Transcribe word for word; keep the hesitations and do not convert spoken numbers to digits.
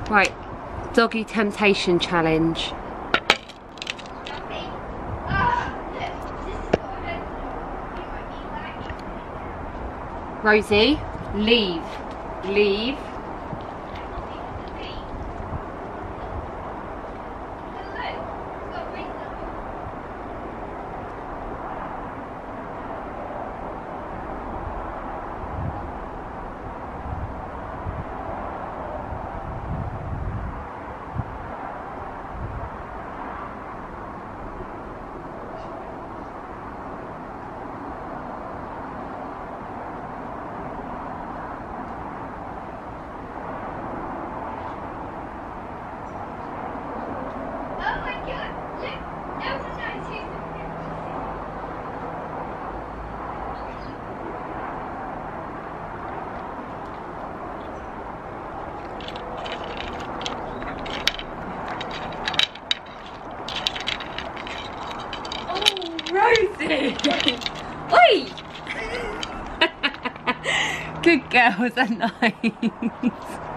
Right, doggy temptation challenge. Rosie, leave, leave. Rosie! Oi! Good girl, was that nice?